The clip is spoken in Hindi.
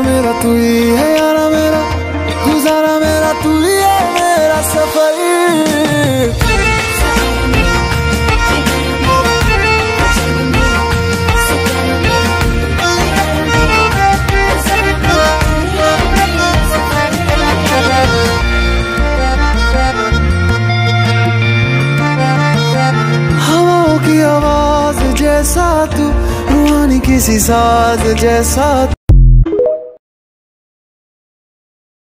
मेरा तू ही है यारा मेरा, गुजारा मेरा तू ही है मेरा सफर। हवाओं की आवाज जैसा तू, रूहानी किसी साज जैसा।